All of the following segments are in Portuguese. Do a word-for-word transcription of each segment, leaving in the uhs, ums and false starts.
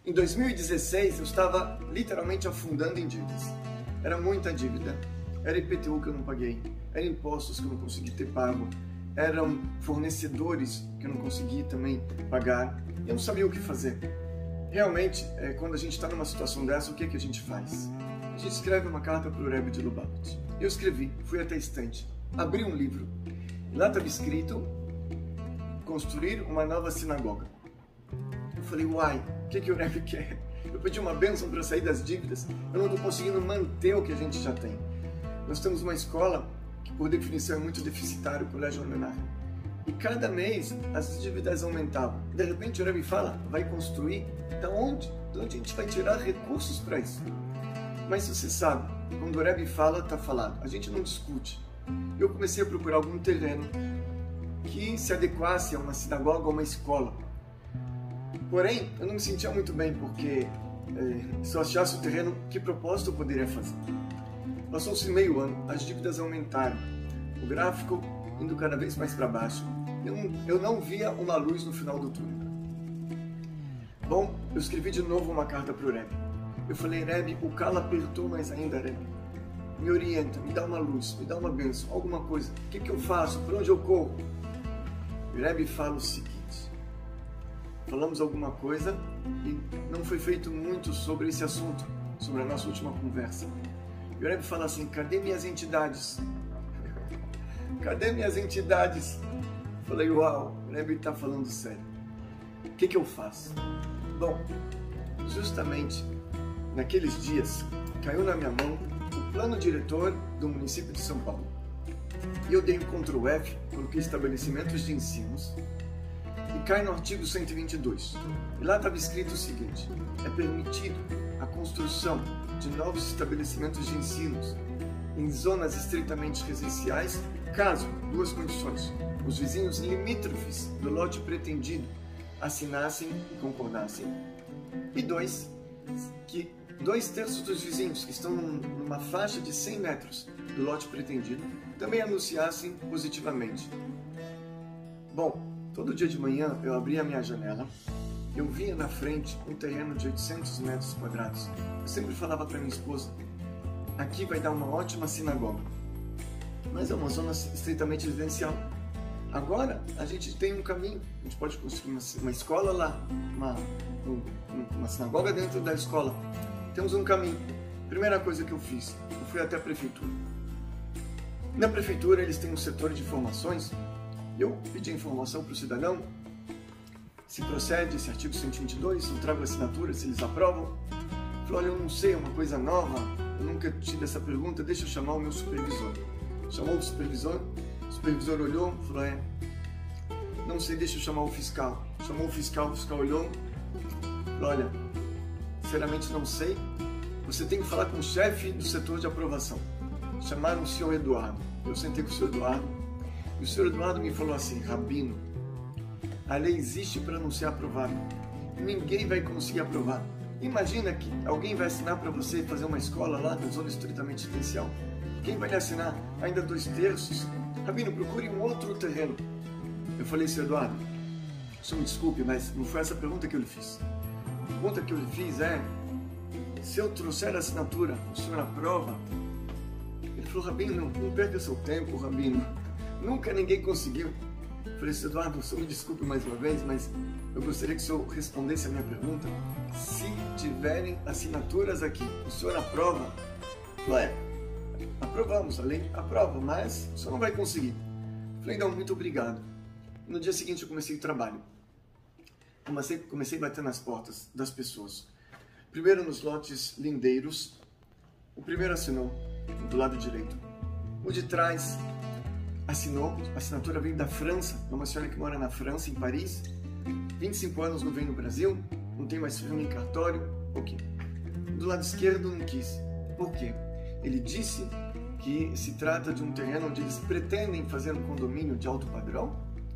Em dois mil e dezesseis, eu estava literalmente afundando em dívidas. Era muita dívida, era I P T U que eu não paguei, eram impostos que eu não consegui ter pago, eram fornecedores que eu não consegui também pagar, e eu não sabia o que fazer. Realmente, é, quando a gente está numa situação dessa, o que, é que a gente faz? A gente escreve uma carta para o Rebbe de Lubavitch. Eu escrevi, fui até a estante, abri um livro, e lá estava escrito construir uma nova sinagoga. Eu falei, uai, o que, que o Rebbe quer? Eu pedi uma bênção para sair das dívidas, eu não estou conseguindo manter o que a gente já tem. Nós temos uma escola que, por definição, é muito deficitária, o Colégio Menachem. E cada mês as dívidas aumentavam. De repente o Rebbe fala, vai construir? Da onde? De onde a gente vai tirar recursos para isso? Mas você sabe, quando o Rebbe fala, está falado. A gente não discute. Eu comecei a procurar algum terreno que se adequasse a uma sinagoga ou uma escola. Porém, eu não me sentia muito bem, porque eh, se eu achasse o terreno, que proposta eu poderia fazer? Passou-se meio ano, as dívidas aumentaram, o gráfico indo cada vez mais para baixo. Eu não, eu não via uma luz no final do túnel. Bom, eu escrevi de novo uma carta para o Rebbe. Eu falei, Rebbe, o calo apertou mais ainda, Rebbe. Me orienta, me dá uma luz, me dá uma bênção, alguma coisa. O que, que eu faço? Por onde eu corro? O Rebbe fala o seguinte. Falamos alguma coisa e não foi feito muito sobre esse assunto, sobre a nossa última conversa. E o Rebbe fala assim, cadê minhas entidades? Cadê minhas entidades? Falei, uau, o Rebbe está falando sério. O que, que eu faço? Bom, justamente naqueles dias caiu na minha mão o plano diretor do município de São Paulo. E eu dei um control F, coloquei estabelecimentos de ensinos, e cai no artigo cento e vinte e dois. E lá estava escrito o seguinte, é permitido a construção de novos estabelecimentos de ensinos em zonas estritamente residenciais, caso, duas condições, os vizinhos limítrofes do lote pretendido assinassem e concordassem, e dois, que dois terços dos vizinhos que estão numa faixa de cem metros do lote pretendido também anunciassem positivamente. Bom, todo dia de manhã eu abria a minha janela, eu via na frente um terreno de oitocentos metros quadrados. Eu sempre falava para minha esposa, aqui vai dar uma ótima sinagoga, mas é uma zona estritamente residencial. Agora a gente tem um caminho, a gente pode construir uma, uma escola lá, uma, um, uma sinagoga dentro da escola. Temos um caminho. Primeira coisa que eu fiz, eu fui até a prefeitura. Na prefeitura eles têm um setor de informações. Eu pedi informação para o cidadão, se procede esse artigo cento e vinte e dois, eu trago a assinatura, se eles aprovam. Falei, olha, eu não sei, é uma coisa nova, eu nunca tive essa pergunta, deixa eu chamar o meu supervisor. Chamou o supervisor, o supervisor olhou, falou, é, não sei, deixa eu chamar o fiscal. Chamou o fiscal, o fiscal olhou, falou, olha, sinceramente não sei, você tem que falar com o chefe do setor de aprovação. Chamaram o senhor Eduardo, eu sentei com o senhor Eduardo, e o senhor Eduardo me falou assim, Rabino, a lei existe para não ser aprovada. Ninguém vai conseguir aprovar. Imagina que alguém vai assinar para você fazer uma escola lá na zona estritamente residencial. Quem vai lhe assinar? Ainda dois terços? Rabino, procure um outro terreno. Eu falei, senhor Eduardo, o senhor me desculpe, mas não foi essa a pergunta que eu lhe fiz. A pergunta que eu lhe fiz é, se eu trouxer a assinatura, o senhor aprova? Ele falou, Rabino, não, não perca seu tempo, Rabino. Nunca ninguém conseguiu. Eu falei, senhor Eduardo, o senhor me desculpe mais uma vez, mas eu gostaria que o senhor respondesse a minha pergunta. Se tiverem assinaturas aqui, o senhor aprova? Eu falei, é, aprovamos, a lei aprova, mas o senhor não vai conseguir. Eu falei, não, muito obrigado. No dia seguinte eu comecei o trabalho. Comecei, comecei a bater nas portas das pessoas. Primeiro nos lotes lindeiros. O primeiro assinou, do lado direito. O de trás assinou, a assinatura veio da França, é uma senhora que mora na França, em Paris. vinte e cinco anos não vem no Brasil, não tem mais firma em cartório. Ok. Do lado esquerdo não quis. Por quê? Ele disse que se trata de um terreno onde eles pretendem fazer um condomínio de alto padrão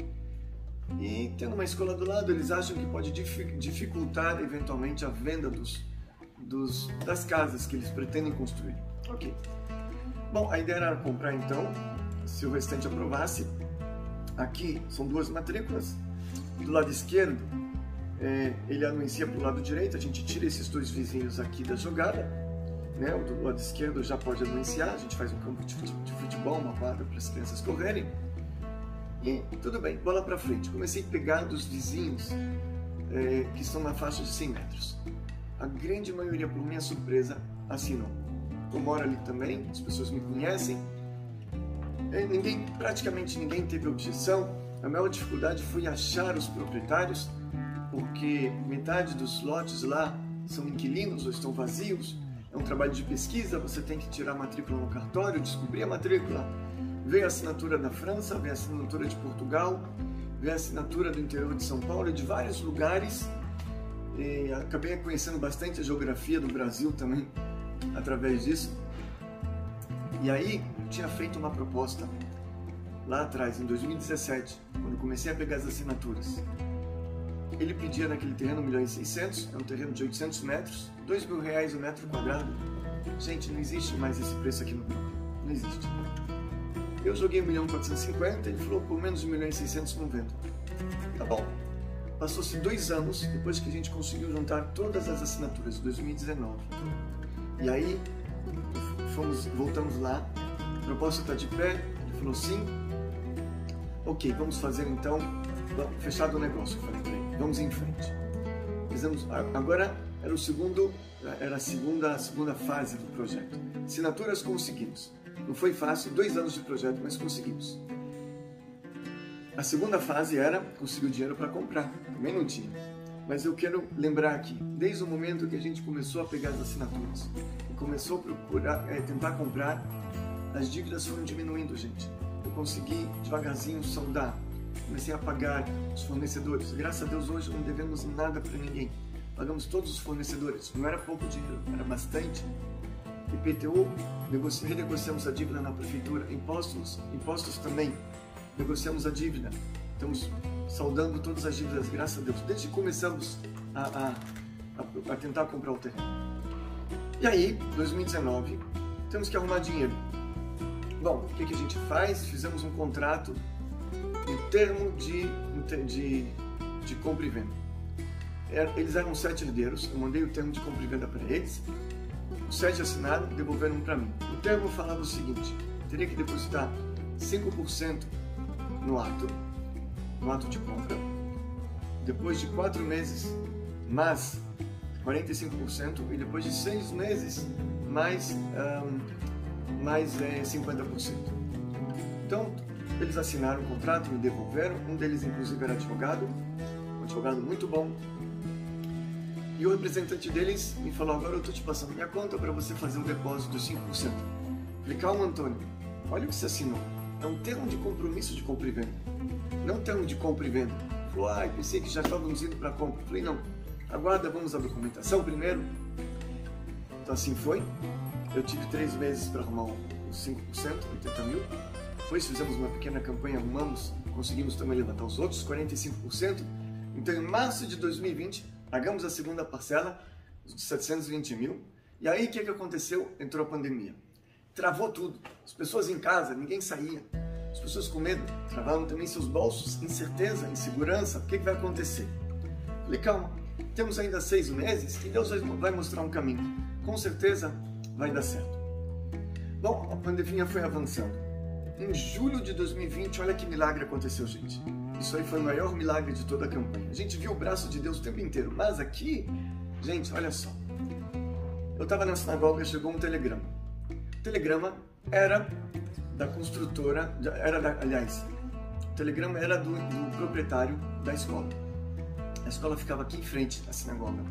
e tendo uma escola do lado, eles acham que pode dificultar eventualmente a venda dos, dos, das casas que eles pretendem construir. Ok. Bom, a ideia era comprar então, se o restante aprovasse. Aqui são duas matrículas. Do lado esquerdo é, ele anuncia para o lado direito, a gente tira esses dois vizinhos aqui da jogada, né? O do lado esquerdo já pode anunciar, a gente faz um campo de futebol, uma quadra para as crianças correrem. E tudo bem, bola para frente. Comecei a pegar dos vizinhos é, que estão na faixa de cem metros. A grande maioria, por minha surpresa, assinou. Eu moro ali também, as pessoas me conhecem. É, ninguém, praticamente ninguém teve objeção. A maior dificuldade foi achar os proprietários, porque metade dos lotes lá são inquilinos ou estão vazios. É um trabalho de pesquisa, você tem que tirar a matrícula no cartório, descobrir a matrícula. Veio a assinatura da França, veio a assinatura de Portugal, veio a assinatura do interior de São Paulo e de vários lugares. E acabei conhecendo bastante a geografia do Brasil também através disso. E aí eu tinha feito uma proposta lá atrás, em dois mil e dezessete, quando comecei a pegar as assinaturas. Ele pedia naquele terreno um milhão e seiscentos, é um terreno de oitocentos metros, dois mil reais o metro quadrado. Gente, não existe mais esse preço aqui no Brasil, não existe. Eu joguei um milhão quatrocentos e cinquenta, ele falou por menos de um milhão e seiscentos não vendo. Tá bom. Passou-se dois anos depois que a gente conseguiu juntar todas as assinaturas de dois mil e dezenove. E aí, fomos, voltamos lá, a proposta está de pé, ele falou sim. Ok, vamos fazer então, fechado o negócio, eu falei para ele, vamos em frente. Fizemos, agora era o segundo, era a segunda, a segunda fase do projeto. Assinaturas conseguimos. Não foi fácil, dois anos de projeto, mas conseguimos. A segunda fase era conseguir o dinheiro para comprar, também não tinha. Mas eu quero lembrar aqui, desde o momento que a gente começou a pegar as assinaturas e começou a procurar, é, tentar comprar, as dívidas foram diminuindo, gente. Eu consegui devagarzinho saldar, comecei a pagar os fornecedores. Graças a Deus hoje não devemos nada para ninguém. Pagamos todos os fornecedores, não era pouco dinheiro, era bastante. I P T U, negoci... renegociamos a dívida na prefeitura, impostos, impostos também, negociamos a dívida, estamos saldando todas as dívidas, graças a Deus, desde que começamos a, a, a, a tentar comprar o terreno. E aí, dois mil e dezenove, temos que arrumar dinheiro. Bom, o que, que a gente faz? Fizemos um contrato, um termo de, de, de compra e venda. Eles eram sete herdeiros, eu mandei o termo de compra e venda para eles. Os sete assinaram, devolveram um para mim. O termo falava o seguinte: teria que depositar cinco por cento no ato, no ato de compra. Depois de quatro meses, mais quarenta e cinco por cento. E depois de seis meses, mais, um, mais é, cinquenta por cento. Então, eles assinaram o contrato, me devolveram. Um deles, inclusive, era advogado, um advogado muito bom. E o representante deles me falou: agora eu estou te passando minha conta para você fazer um depósito de cinco por cento. Falei: calma, Antônio, olha o que você assinou. É um termo de compromisso de compra e venda, não um termo de compra e venda. Ele falou: ah, pensei que já estávamos indo para a compra. Falei: não, aguarda, vamos à documentação primeiro. Então assim foi. Eu tive três meses para arrumar os cinco por cento, oitenta mil. Depois fizemos uma pequena campanha, arrumamos, conseguimos também levantar os outros quarenta e cinco por cento. Então em março de dois mil e vinte, pagamos a segunda parcela de setecentos e vinte mil. E aí o que, que aconteceu? Entrou a pandemia. Travou tudo. As pessoas em casa, ninguém saía. As pessoas com medo, travaram também seus bolsos, incerteza, insegurança. O que, que vai acontecer? Falei: calma, temos ainda seis meses e Deus vai mostrar um caminho. Com certeza vai dar certo. Bom, a pandemia foi avançando. Em julho de dois mil e vinte, olha que milagre aconteceu, gente. Isso aí foi o maior milagre de toda a campanha. A gente viu o braço de Deus o tempo inteiro. Mas aqui, gente, olha só. Eu estava na sinagoga e chegou um telegrama. O telegrama era da construtora, era da, aliás, o telegrama era do, do proprietário da escola. A escola ficava aqui em frente da sinagoga.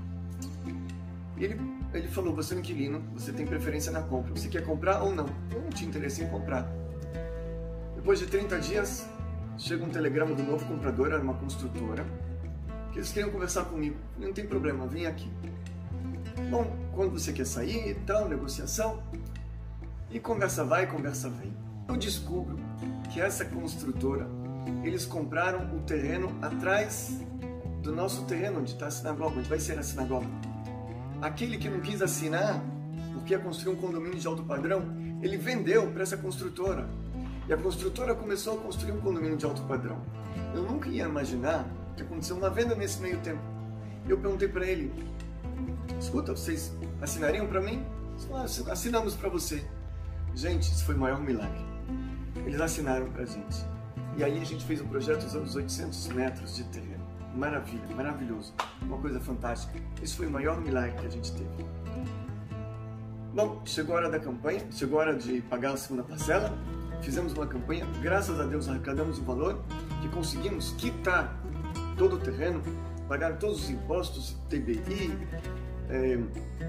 E ele, ele falou: você é um inquilino, você tem preferência na compra. Você quer comprar ou não? Eu não tinha interesse em comprar. Depois de trinta dias, chega um telegrama do novo comprador, era uma construtora, que eles queriam conversar comigo. Não tem problema, vem aqui. Bom, quando você quer sair e tal, negociação, e conversa vai, conversa vem. Eu descubro que essa construtora, eles compraram o terreno atrás do nosso terreno, onde está a sinagoga, onde vai ser a sinagoga. Aquele que não quis assinar, porque ia construir um condomínio de alto padrão, ele vendeu para essa construtora. E a construtora começou a construir um condomínio de alto padrão. Eu nunca ia imaginar que aconteceu uma venda nesse meio tempo. Eu perguntei para ele, escuta, vocês assinariam para mim? Ah, assinamos para você. Gente, isso foi o maior milagre. Eles assinaram para a gente. E aí a gente fez o projeto usando os oitocentos metros de terreno. Maravilha, maravilhoso. Uma coisa fantástica. Isso foi o maior milagre que a gente teve. Bom, chegou a hora da campanha, chegou a hora de pagar a segunda parcela. Fizemos uma campanha, graças a Deus arrecadamos o valor que conseguimos quitar todo o terreno, pagar todos os impostos, T B I, é,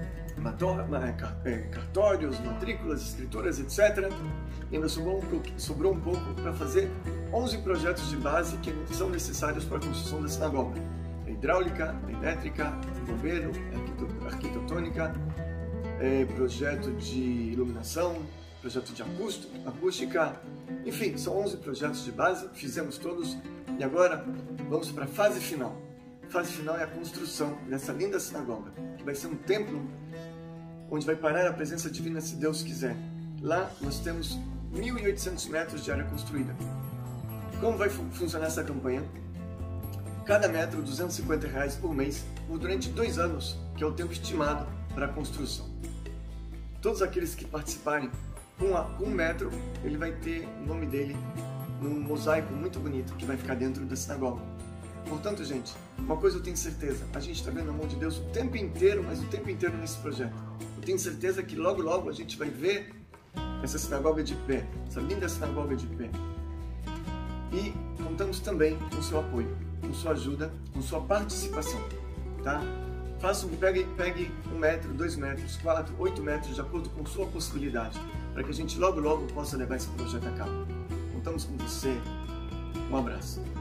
cartórios, matrículas, escrituras, etcétera. E ainda sobrou um, sobrou um pouco para fazer onze projetos de base que são necessários para a construção da sinagoga. A hidráulica, a elétrica, bombeiro, a arquitetônica, é, projeto de iluminação, projeto de acústica, enfim, são onze projetos de base, fizemos todos e agora vamos para a fase final. A fase final é a construção dessa linda sinagoga, que vai ser um templo onde vai parar a presença divina se Deus quiser. Lá nós temos mil e oitocentos metros de área construída. Como vai fun funcionar essa campanha? Cada metro, duzentos e cinquenta reais por mês, por durante dois anos, que é o tempo estimado para a construção. Todos aqueles que participarem com, a, com um metro, ele vai ter o nome dele num mosaico muito bonito que vai ficar dentro da sinagoga. Portanto, gente, uma coisa eu tenho certeza, a gente está vendo a mão de Deus o tempo inteiro, mas o tempo inteiro nesse projeto. Eu tenho certeza que logo, logo a gente vai ver essa sinagoga de pé, essa linda sinagoga de pé. E contamos também com o seu apoio, com sua ajuda, com sua participação, tá? Faça um, pegue, pegue um metro, dois metros, quatro, oito metros, de acordo com sua possibilidade, para que a gente logo, logo possa levar esse projeto a cabo. Contamos com você. Um abraço.